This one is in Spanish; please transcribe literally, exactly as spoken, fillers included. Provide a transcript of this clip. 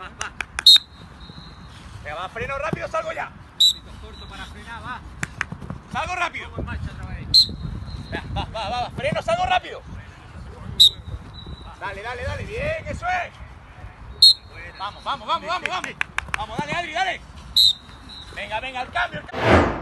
va, va. Venga, va, freno rápido, salgo ya. Corto para frenar, va. Salgo rápido. Pongo en marcha otra vez. Venga, va, va, va, va. Freno, salgo rápido. Dale, dale, dale. Bien, eso es. Vamos, vamos, vamos, vamos, vamos. Vamos, dale, Adri, dale. Venga, venga, al cambio, al cambio.